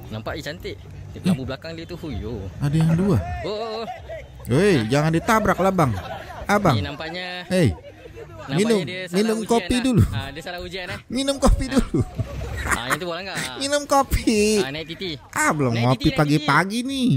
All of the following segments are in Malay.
Nampak cantik. Lampu belakang dia tu huyo. Ada yang dua. Oh. Hei, jangan ditabrak lah bang. Abang. Ni nampaknya. Hei. Nampaknya Minum kopi dulu. Dia salah ujian Minum kopi dulu. Yang tu boleh enggak? Minum kopi. Naik titi. Belum Naik ngopi titi, naik pagi-pagi nih.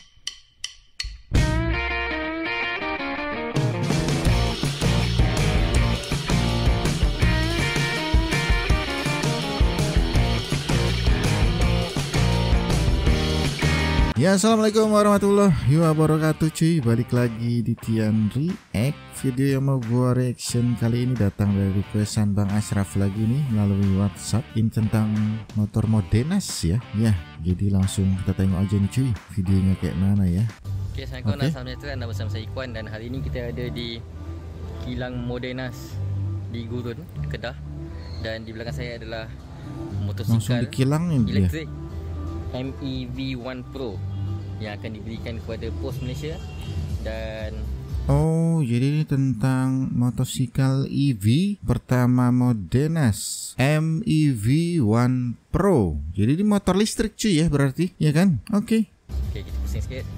Ya, assalamualaikum warahmatullahi wabarakatuh cuy. Balik lagi di Tian React. Video yang mau gua reaction kali ini datang dari requestan Bang Ashraf lagi nih melalui WhatsApp. Ini tentang motor Modenas ya. Ya, jadi langsung kita tengok aja nih cuy, videonya kayak mana ya. Oke, assalamualaikum warahmatullahi wabarakatuh. Anda bersama saya Ikhwan dan hari ini kita ada di kilang Modenas di Gurun, Kedah. Dan di belakang saya adalah Langsung motosikal di kilangnya dia. elektrik MEV1 Pro yang akan diberikan kepada Pos Malaysia. Dan oh, jadi ini tentang motosikal EV pertama Modenas MEV1 Pro. Jadi ini motor listrik cuy ya berarti, ya kan? Oke, kita pusing sikit.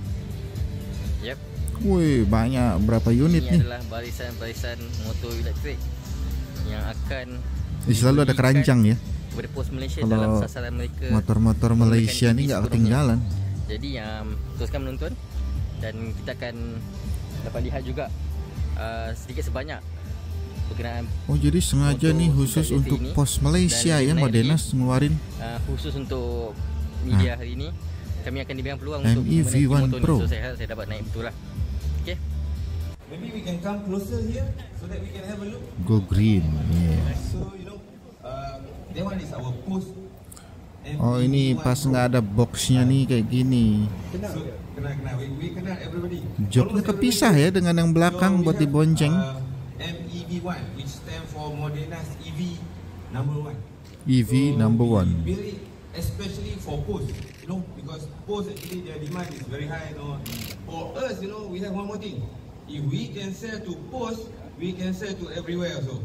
Yap. Wih, banyak berapa unit Ini nih? adalah barisan-barisan motor elektrik yang akan Selalu ada keranjang ya. kepada Pos Malaysia Kalau dalam sasaran mereka. Motor-motor Malaysia ini nggak ketinggalan. Jadi teruskan menonton dan kita akan dapat lihat juga sedikit sebanyak berkenaan. Oh, jadi sengaja nih khusus untuk ini. Pos Malaysia ya Modenas ngeluarin Khusus untuk media hari ini kami akan diberikan peluang untuk MEV1 motor Pro. ni. So saya dapat naik betul lah. Okay. Maybe we can come closer here so that we can have a look. Go green. Yeah. So you know, that one is our post. Oh, ini pas nggak ada boxnya nih kayak gini. So, kena we kenal everybody. Joknya kepisah ya dengan yang belakang buat dibonceng. MEV1 which stand for Modenas EV number 1. EV number 1. We build it especially for post, you know, because post actually their demand is very high, you know. For us, you know, we have one more thing. If we can sell to post, we can sell to everywhere also.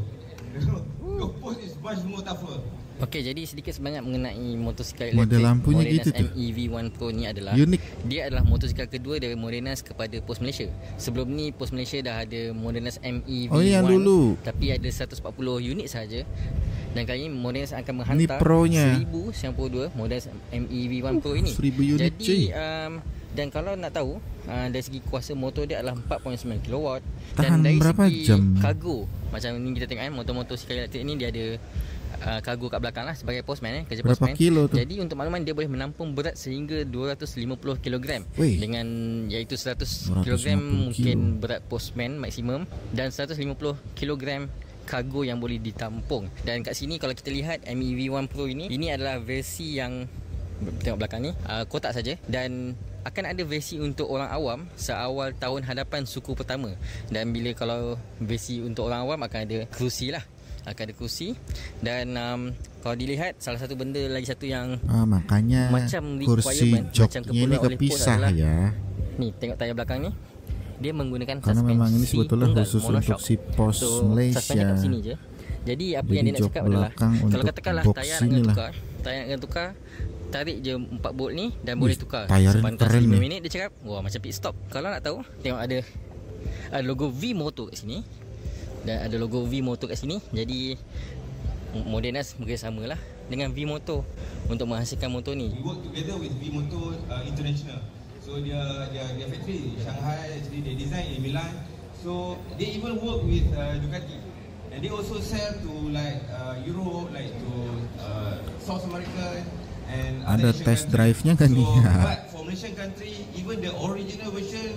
The post is much more tougher. Okey, jadi sedikit sebanyak mengenai motosikal Model elektrik lampunya Modenas gitu tuh. MEV1 Pro ni adalah Unik. Dia adalah motosikal kedua dari Modenas kepada Pos Malaysia. Sebelum ni Pos Malaysia dah ada Modenas MEV1. Oh, yang dulu. Tapi ada 140 unit saja. Dan kali ini Modenas akan menghantar Pro-nya. 1092 Modenas MEV1 Pro ini. 1000 unit jadi cuy. dan kalau nak tahu dari segi kuasa motor dia adalah 4.9 kW. Tahan Dan dari berapa segi jam? kargo, macam ni kita tengok motor-motor elektrik ni dia ada kargo kat belakang lah sebagai postman kerja Berapa postman. kilo tu? Jadi untuk makluman dia boleh menampung berat sehingga 250 kg. Wih. Dengan iaitu 100 250 kg mungkin kilo. berat postman maksimum dan 150 kg kargo yang boleh ditampung. Dan kat sini kalau kita lihat MEV1 Pro ini adalah versi yang tengok belakang ni kotak saja dan akan ada versi untuk orang awam seawal tahun hadapan suku pertama. Dan bila kalau versi untuk orang awam akan ada kerusi lah. Akan ada kerusi. Dan kalau dilihat salah satu benda lagi satu yang Makanya macam kursi requirement, macam joknya ini keperluan oleh kepisah pos adalah, ya. ni tengok tayar belakang ni. Dia menggunakan Karena suspensi memang ini sebetulnya tunggal, khusus monoshock. untuk si Pos Malaysia. Suspensi kat sini je. Jadi apa Jadi yang dia nak jok cakap adalah belakang kalau untuk katakanlah box tayar nak inilah. tukar, tarik je 4 bolt ni dan boleh tukar. tayaran Sepantas keren 5 ni. minit dia cakap, wah macam pit stop. Kalau nak tahu, tengok ada logo V Moto kat sini. Dan ada logo V Moto kat sini. Jadi Modenas bekerjasamalah dengan V Moto untuk menghasilkan motor ni. We work together with V-Moto International. So their factory in Shanghai, actually they design in Milan. So they even work with Ducati, and they also sell to like Europe, like to South America and Ada other Asian test countries. drive-nya kan So, nih? but for Malaysian country, even the original version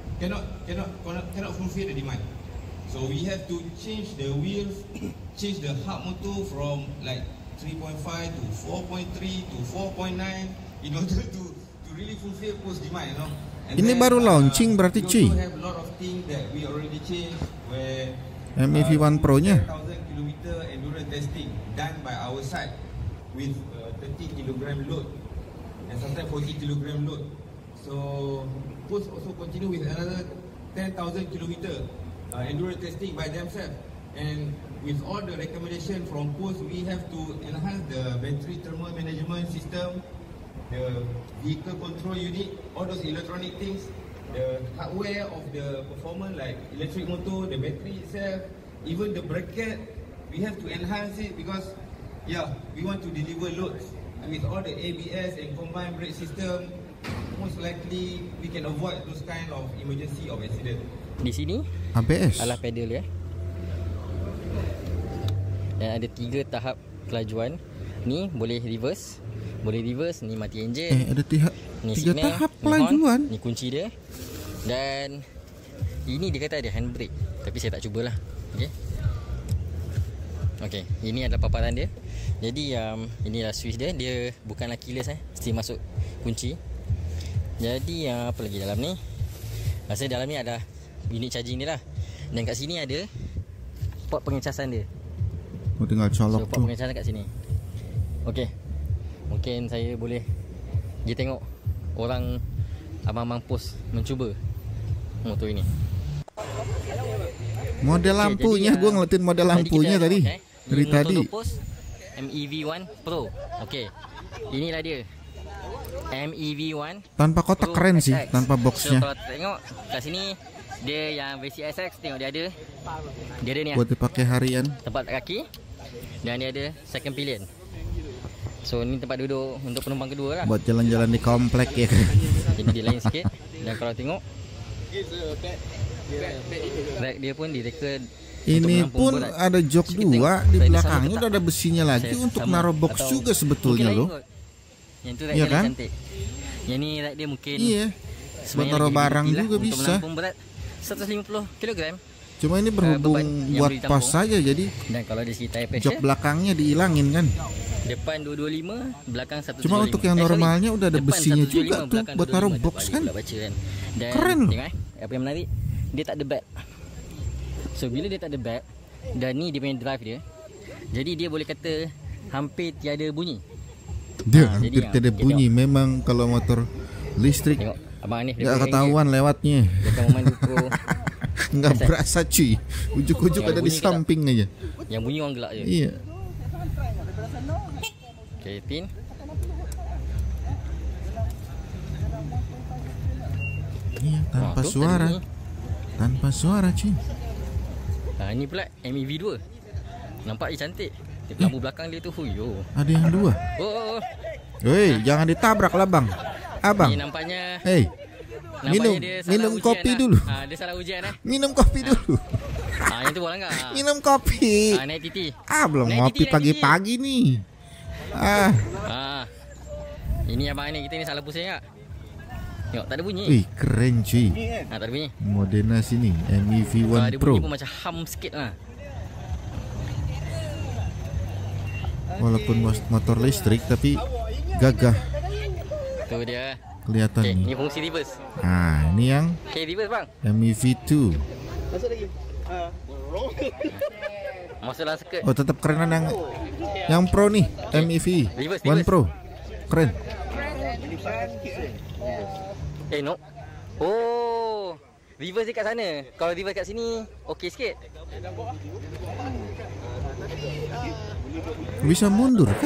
cannot fulfill the demand. So we have to change the wheels, change the hub motor from like 3.5 to 4.3 to 4.9 in order to really fulfill post demand, you know. And Ini baru launching berarti, we cuy. also have a lot of things that we already changed where MEV1 Pro-nya 10,000 km endurance testing done by our side with 30 kg load and sometimes 40 kg load. So post also continue with another 10,000 km endurance testing by themselves. And with all the recommendation from post, we have to enhance the battery thermal management system the vehicle control unit, all those electronic things, the hardware of the performance like electric motor, the battery itself, even the bracket, we have to enhance it because we want to deliver loads. And with all the ABS and combined brake system, most likely we can avoid those kind of emergency or accident. Di sini ABS adalah pedal ya. Dan ada 3 tahap kelajuan. Ni boleh reverse, ni mati enjin. ada 3 signal, tahap ni horn, kelajuan. ni kunci dia. Dan ini dia kata ada handbrake, tapi saya tak cubalah. Okey, ini adalah paparan dia. Jadi inilah switch dia. Dia bukanlah keyless mesti masuk kunci. Jadi apa lagi dalam ni? Rasanya dalam ni ada unit charging dia lah. Dan kat sini ada port pengecasan dia. Tinggal colok port pengecasan kat sini. Okey, mungkin saya boleh pergi tengok orang abang-abang pos mencuba motor ini. Model lampunya, gue ngeliatin model lampunya tadi. Dari tadi. Pos MEV1 Pro. Okey, inilah dia. MEV1 Tanpa kotak Pro keren sih, SX. tanpa boxnya. So kalau tengok kat sini dia yang versi SX, tengok dia ada ni Buat dipakai harian. tempat kaki. Dan dia ada second pillion. So ni tempat duduk untuk penumpang kedua lah. Buat jalan-jalan di komplek ya kan. Jadi dia lain sikit. Dan kalau tengok rack dia pun direka. Ini pun ada jok 2 di belakangnya, udah ada besinya lagi untuk naruh box juga sebetulnya loh. Yang tu rack Iya dia kan? cantik. Yang ni rack dia mungkin Iya. Buat sebenarnya naruh lagi barang lebih lah juga untuk bisa. menampung berat 150 kg. Cuma ini berhubung beban yang buat boleh pas ditampung. saja, jadi Dan kalau dari segi tire jok pressure, belakangnya dihilangin kan. depan 225, belakang 175. Cuma untuk yang normalnya udah ada Depan besinya 175, juga tuh belakang buat naruh 225. box Dia kan. pula baca kan. Dan Keren loh. tengok apa yang menarik, dia tak ada back. So bila dia tak ada back, dan ni dia punya drive dia, jadi dia boleh kata hampir tiada bunyi. Dia Ha, hampir jadi, tidak kita bunyi. Memang kalau motor listrik Tengok abang Hanif dia nggak pegang ketahuan lewatnya. Dia akan memandu pro. Nggak berasa cuy. Ujuk-ujuk Yang ada di bunyi ke tak? samping aja. Yang bunyi orang gelak je. Iya. Okay, pin. Iya, tanpa tu suara. tadi ni. Tanpa suara cuy. Ini pula MEV2. Nampak dia cantik. Dia lampu belakang dia tu huyo. Ada yang 2. Oh. Hei, jangan ditabrak lah bang. Abang. Ni nampaknya Hei, minum dia salah minum ujian kopi lah. dulu. Dia salah ujian Minum kopi dulu. Yang tu boleh enggak? Minum kopi. Naik titi. Belum Naik ngopi titi, naik pagi-pagi nih. Ini abang ni kita ni salah pusing tak? Tengok tak ada bunyi. Wih, keren cuy. Tak ada bunyi. Modena sini MEV1 Ada Pro. bunyi pun macam hum sikit lah. Walaupun motor listrik tapi gagah Tu dia. kelihatan Okay, nih. ni fungsi reverse. Ini yang Okay, reverse bang. MEV2. Masuk dalam skirt. Oh, tetap kerenan yang Pro nih, MEV Reverse, 1 reverse. Pro. Keren. No. Oh, reverse dekat sana. Kalau reverse kat sini, okey sikit. Bisa mundur kah?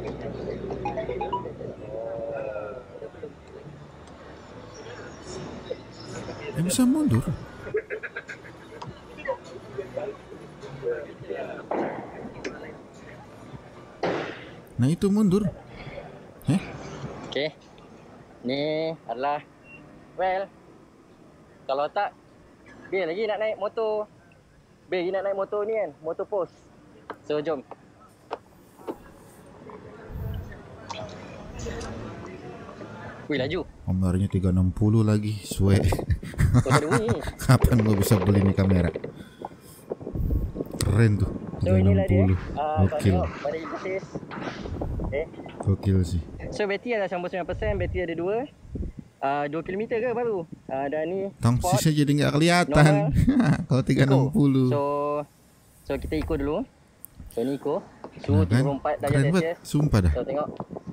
Bisa mundur. Nah itu mundur. Okey. Ni adalah kalau tak Bil lagi nak naik motor. Bil lagi nak naik motor ni kan, motor post. So jom. Wih laju. Kameranya 360 lagi, suwe. Kau tak ada bunyi. Kapan gua bisa beli nih kamera? Keren tuh. So inilah dia. 360. Gokil. Pada interface. Okay. Gokil sih. So bateri ada 99%, bateri ada 2 km ke baru. Dan ni Tangkisnya jadi nggak kelihatan. Kalau 360. So kita ikut dulu. So ni ikut. Suhu Nah, kan? 34 darjah Keren banget, Celsius. sumpah dah. So tengok.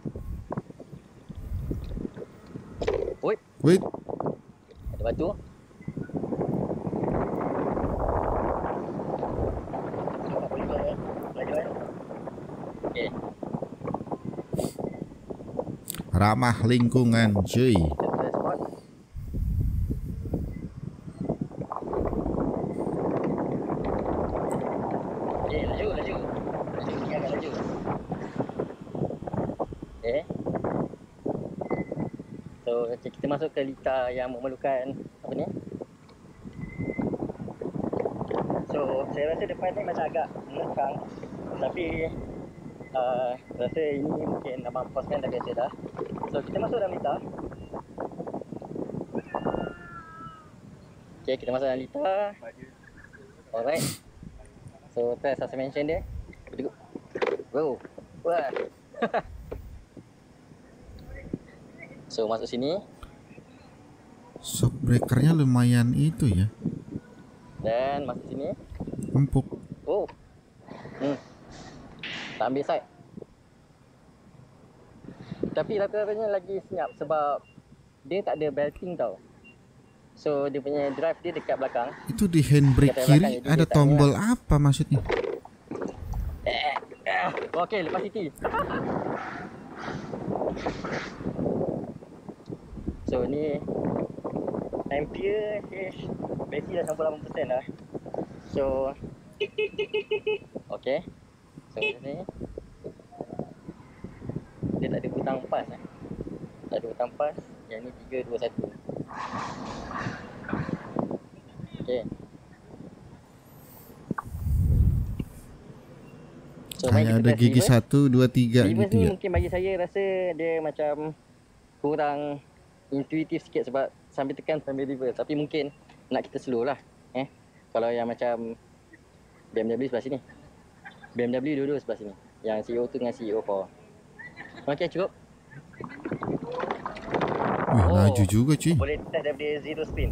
Woi, Wait, ada batu. Okay. ramah lingkungan cuy. Laju. Ini agak laju. Okay. So, kita masuk ke lita yang memerlukan apa ni? So, saya rasa depan ni macam agak mengekang. Tapi rasa ini mungkin abang poskan dah biasa dah. So, kita masuk dalam lita. Okay, kita masuk dalam lita. Alright. So, test suspension dia. Wow. Wah. So, masuk sini. Shock breakernya lumayan itu ya. Dan masuk sini. Empuk. Oh. Tak ambil side. Tapi rata-ratanya lagi senyap sebab dia tak ada belting tau. So, dia punya drive dia dekat belakang. Itu di handbrake kiri ada tombol apa maksudnya? Okey, lepas titi. So, ni ampere bateri dah 98% dah. So, okey. So, ni dia tak ada butang pas Tak ada butang pas. Yang ni 3, 2, 1. Okey. So, Kayak ada gigi 1, 2, 3 reverse gitu ni ya. mungkin bagi saya rasa dia macam kurang intuitif sikit sebab sambil tekan sambil reverse. Tapi mungkin nak kita slow lah. Kalau yang macam BMW sebelah sini. BMW dua-dua sebelah sini. Yang CEO tu dengan CEO 4. Okey, cukup. Wih, laju juga cuy. Boleh test daripada zero spin.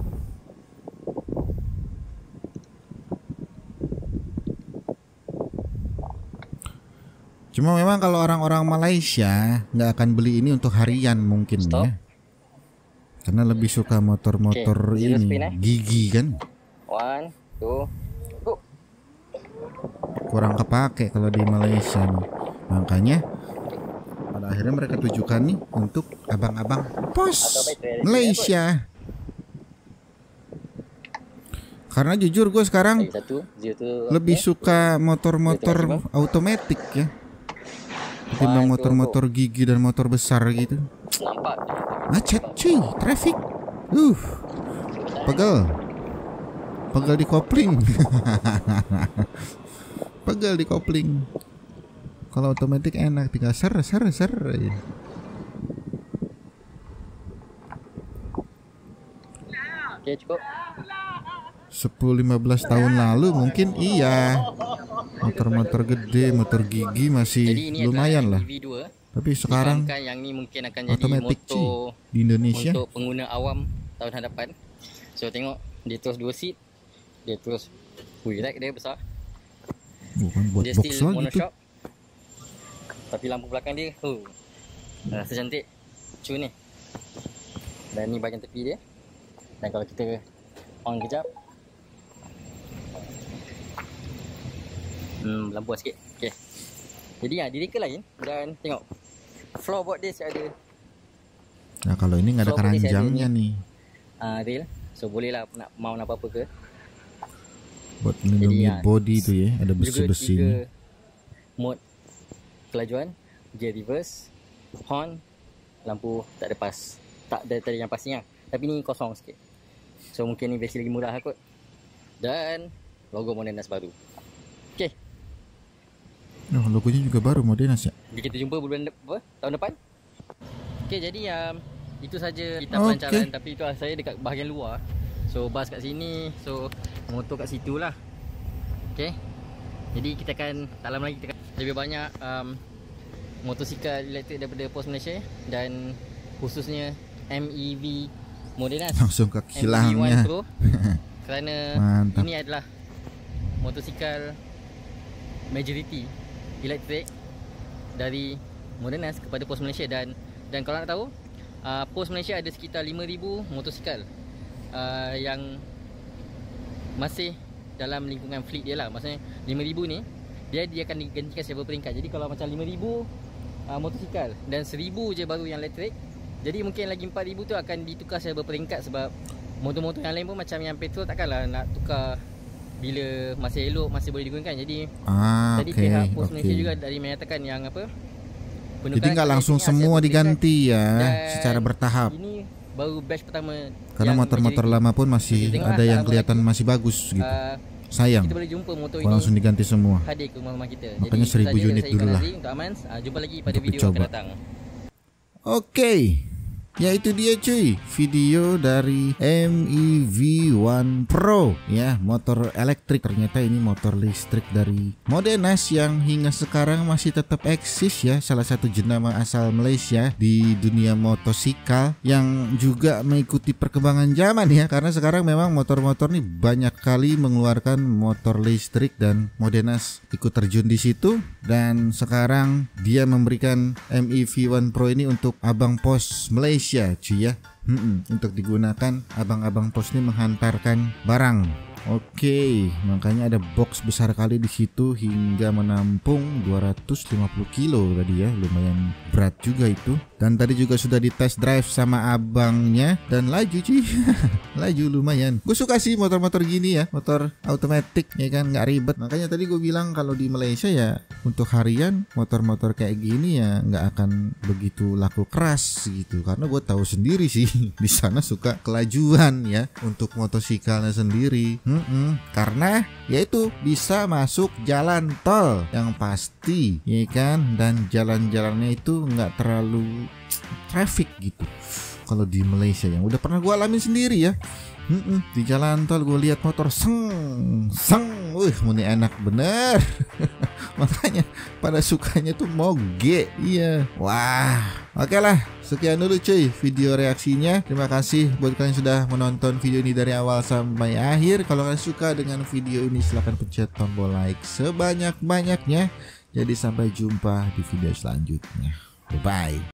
Cuma memang kalau orang-orang Malaysia nggak akan beli ini untuk harian mungkin ya. Karena lebih suka motor-motor zero ini spin, gigi kan. 1, 2, go. Kurang kepake kalau di Malaysia nih. Makanya pada akhirnya mereka tujukan nih untuk abang-abang pos Malaysia. Karena jujur gue sekarang lebih suka motor-motor automatic ya, ketimbang motor-motor gigi dan motor besar gitu. Nampak. Macet cuy, traffic. Pegel di kopling. Pegel di kopling. Kalau otomatis enak, tinggal ser aja. 'Okey, cukup. 10-15 tahun lalu mungkin iya. Motor-motor gede, motor gigi masih lumayan lah. Tapi sekarang yang ni mungkin akan jadi otomatis motor di Indonesia untuk pengguna awam tahun hadapan. So tengok dia terus 2 seat. Dia terus rack dia besar. bukan buat Dia box still lah gitu. monoshock. Tapi lampu belakang dia rasa cantik. Cu ni. Dan ni bahagian tepi dia. Dan kalau kita on kejap, lampu sikit. Okey. Jadi direka lain. Dan tengok floorboard dia siap ada. Nah kalau ini nggak ada Floorboard dia siap ada keranjangnya nih. Rail. So boleh lah nak mau apa-apa ke. Buat melindungi Jadi, body tu ya. Ada besi-besi juga ni. 3 mode kelajuan, gear reverse, horn, lampu tak ada pas. Tak ada tadi yang pasnya. Tapi ni kosong sikit. So mungkin ni versi lagi murah lah kot. Dan logo Modernas baru. Okey. Oh, logonya juga baru Modernas ya. Jadi kita jumpa bulan tahun depan. Okey, jadi itu saja kita pelancaran. Tapi itu saya dekat bahagian luar. So bas kat sini, so motor kat situ lah. Okey. Jadi kita akan tak lama lagi kita akan lebih banyak motosikal elektrik daripada Pos Malaysia dan khususnya MEV Modernas. Langsung ke kilangnya. MEV1 Pro. Kerana Mantap. ini adalah motosikal majority elektrik dari Modernas kepada Pos Malaysia dan kalau nak tahu Pos Malaysia ada sekitar 5,000 motosikal yang masih dalam lingkungan fleet dia lah. Maksudnya 5,000 ni dia akan digantikan secara peringkat. Jadi kalau macam 5,000 motosikal, dan 1000 je baru yang elektrik. Jadi mungkin lagi 4000 tu akan ditukar secara berperingkat, sebab motor-motor yang lain pun macam yang petrol takkanlah nak tukar bila masih elok, masih boleh digunakan. Jadi tadi pihak Pos Malaysia juga dari menyatakan yang apa, jadi nggak langsung semua diganti ya, secara bertahap. Ini baru batch pertama, karena motor-motor lama pun masih ada yang kelihatan masih bagus gitu. Sayang kita boleh jumpa motor ini langsung diganti semua. Hadir ke rumah kita. Makanya 1000 unit dulu lah untuk aman. Jumpa lagi pada video dicoba. akan datang. Oke, ya itu dia cuy, video dari MEV1 Pro ya, motor elektrik. Ternyata ini motor listrik dari Modenas yang hingga sekarang masih tetap eksis ya, salah satu jenama asal Malaysia di dunia motosikal yang juga mengikuti perkembangan zaman ya, karena sekarang memang motor-motor nih banyak kali mengeluarkan motor listrik dan Modenas ikut terjun di situ. Dan sekarang dia memberikan MEV1 Pro ini untuk abang pos Malaysia cuy ya, untuk digunakan abang-abang pos ini menghantarkan barang. Oke, makanya ada box besar kali di situ hingga menampung 250 kilo tadi ya, lumayan berat juga itu. Dan tadi juga sudah di test drive sama abangnya dan laju cuy. Laju lumayan. Gue suka sih motor-motor gini ya, motor automatic ya kan, nggak ribet. Makanya tadi gue bilang kalau di Malaysia ya untuk harian motor-motor kayak gini ya nggak akan begitu laku keras gitu, karena gue tahu sendiri sih di sana suka kelajuan ya untuk motosikalnya sendiri. Karena yaitu bisa masuk jalan tol yang pasti ya kan, dan jalan-jalannya itu nggak terlalu traffic gitu. Kalau di Malaysia yang udah pernah gue alamin sendiri ya, di jalan tol gue lihat motor seng, muni enak bener. Makanya pada sukanya tuh moge. Iya. Wah, oke lah, sekian dulu cuy video reaksinya. Terima kasih buat kalian sudah menonton video ini dari awal sampai akhir. Kalau kalian suka dengan video ini silahkan pencet tombol like sebanyak-banyaknya. Jadi sampai jumpa di video selanjutnya. Bye bye.